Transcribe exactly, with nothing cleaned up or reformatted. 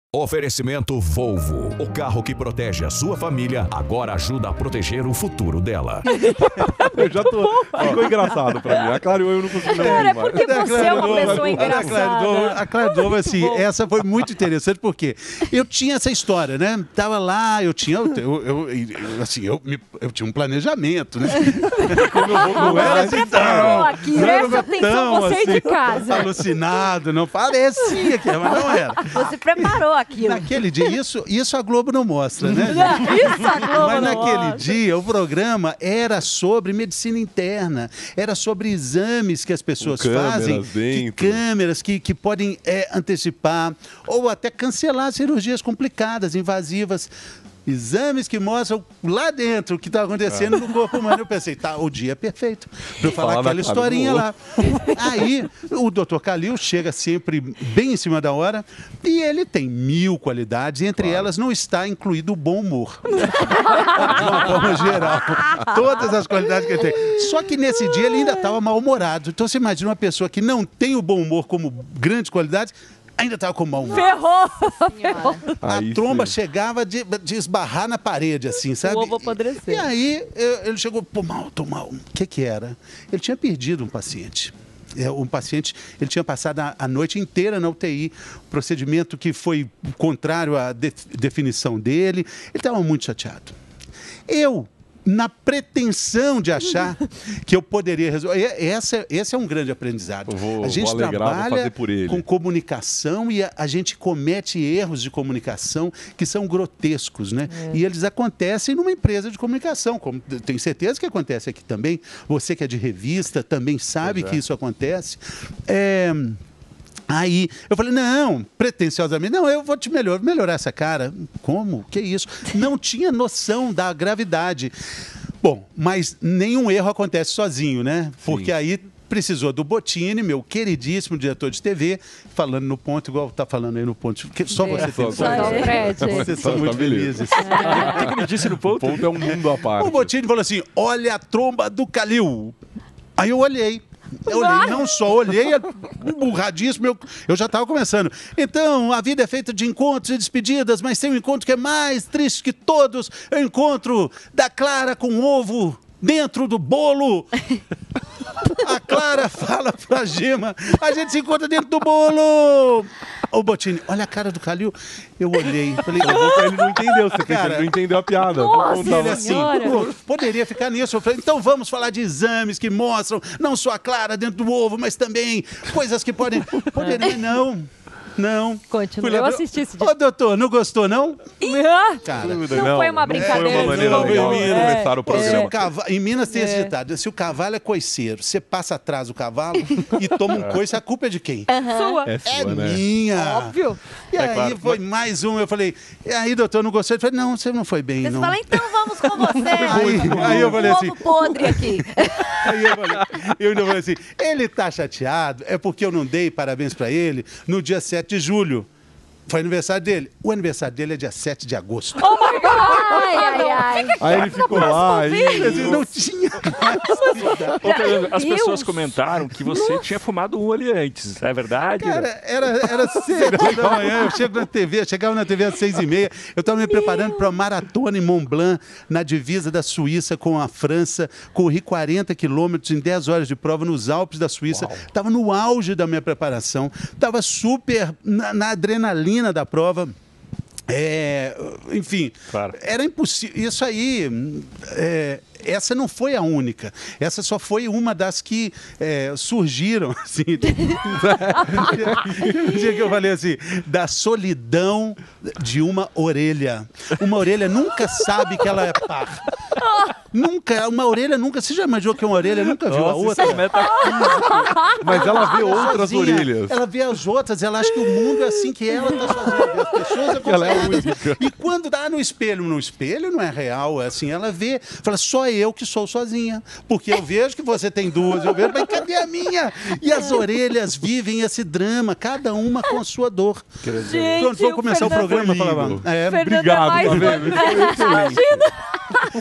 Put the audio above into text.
Oferecimento Volvo. O carro que protege a sua família, agora ajuda a proteger o futuro dela. Eu já tô... Ficou engraçado pra mim. A Claro, eu não consigo não Cara, rir é mais. porque você é uma pessoa engraçada. A Claro Dovo, assim, essa foi muito interessante, porque eu tinha essa história, né? Tava lá, eu tinha, eu, eu, eu, eu, assim, eu, me- eu tinha um planejamento, né? Como eu vou, não era assim, Preparou aqui, não era presta atenção, tão, você aí de assim, casa. alucinado, não parecia que era, mas não era. Você preparou aquilo. Naquele dia, isso, isso a Globo não mostra, né? Não, isso a Globo Mas não naquele mostra. dia, o programa era sobre medicina interna, era sobre exames que as pessoas Com câmeras fazem, que dentro. câmeras que, que podem é, antecipar ou até cancelar cirurgias complicadas, invasivas. Exames que mostram lá dentro o que está acontecendo no corpo humano. Eu pensei, tá, o dia é perfeito para eu falar Falar da aquela Claro historinha Dovo. lá. Aí, o doutor Calil chega sempre bem em cima da hora e ele tem mil qualidades, e entre elas não está incluído o bom humor. De uma forma geral. Todas as qualidades que ele tem. Só que nesse dia ele ainda estava mal-humorado. Então você imagina uma pessoa que não tem o bom humor como grandes qualidades, ainda estava com mau humor. Ferrou! Ferrou. A Aí tromba sim. chegava de, de esbarrar na parede, assim, sabe? O ovo apodreceu. E aí eu- ele chegou, pô, mal, tô mal. O que que era? Ele tinha perdido um paciente. É, um paciente, ele tinha passado a, a noite inteira na U T I, procedimento que foi contrário à de- definição dele. Ele estava muito chateado. Eu, na pretensão de achar que eu poderia resolver. e- Essa, esse é um grande aprendizado. Eu vou- a gente vou alegrar, vou trabalha fazer por ele. com comunicação e a, a gente comete erros de comunicação que são grotescos, né? E eles acontecem numa empresa de comunicação, como eu tenho certeza que acontece aqui também. Você que é de revista também sabe Pois é. que isso acontece. É, Aí eu falei, não, pretensiosamente, não, eu vou te melhor, melhorar essa cara. Como? Que isso? Não tinha noção da gravidade. Bom, mas nenhum erro acontece sozinho, né? Porque aí precisou do Bottini, meu queridíssimo diretor de T V, falando no ponto, igual tá falando aí no ponto. Que só você tem Só- Só noção. o Fred. Vocês são Tá muito beleza. felizes. O que, que ele disse no O ponto? ponto é um mundo à parte. O Bottini falou assim, olha a tromba do Calil. Aí eu olhei. Eu olhei, não só olhei, burradíssimo, eu, eu já estava começando. Então, a vida é feita de encontros e despedidas, mas tem um encontro que é mais triste que todos. É o encontro da Clara com ovo dentro do bolo. A Clara fala pra Gema, a gente se encontra dentro do bolo. Ô, Bottini, olha a cara do Calil. Eu olhei, falei, Ele não entendeu, você pensa, Cara, ele não entendeu a piada. Nossa, Não e tava- ele assim, Senhora. pô, poderia ficar nisso. Eu falei, então vamos falar de exames que mostram não só a clara dentro do ovo, mas também coisas que podem... Poderia, não, não. Continua. Fui lá Eu pra- assisti esse Ô, doutor, não gostou, não? Ah, Cara, Não foi uma brincadeira Foi uma maneira de legal de novo. É, começar o se o programa. cava- em Minas tem esse É. ditado, se o cavalo é coiceiro, você passa atrás do cavalo e toma um coice, a culpa é de quem? Sua. É É sua, né? minha. Óbvio. E É aí claro. foi mais um, eu falei, e aí, doutor, não gostou? Ele falou, não, você não foi bem, Você não. fala, então vamos com você. Aí- aí eu falei um assim- ovo podre aqui. Aí eu, falei, eu ainda falei assim, ele tá chateado, é porque eu não dei parabéns pra ele no dia sete de julho. Foi aniversário dele. O aniversário dele é dia sete de agosto. Oh my God. Ai, ai, ai. Aí ele ficou lá, aí... Ele não tinha mais. Ô, Fernando, as Deus. pessoas comentaram que você tinha fumado um ali antes. É verdade? Cara, era, era seis da manhã, eu chego na T V, eu chegava na T V às seis e meia, eu estava me preparando para a maratona em Mont Blanc, na divisa da Suíça com a França, corri quarenta quilômetros em dez horas de prova nos Alpes da Suíça, estava no auge da minha preparação, estava super na, na adrenalina da prova. É, enfim, Claro. era impossível. Isso aí, é, essa não foi a única. Essa só foi uma das que é, surgiram, assim. O dia que eu falei assim, da solidão de uma orelha. Uma orelha nunca sabe que ela é par. Nunca, uma orelha nunca. Você já imaginou que uma orelha nunca viu a Nossa, outra? isso é metafísico. Mas ela vê outras Sozinha. orelhas. Ela vê as outras, ela acha que o mundo é assim que ela está sozinha. Vê as pessoas Ela é acompanhadas. única. E quando dá no espelho, no espelho não é real, é assim, ela vê, fala, só eu que sou sozinha. Porque eu vejo que você tem duas, eu vejo, mas cadê a minha? E as orelhas vivem esse drama, cada uma com a sua dor. Gente, Quando for começar o Fernando- programa, Foi lindo. falava, é, Fernando é Obrigado, mais tá doido. vendo? Foi excelente. Imagina.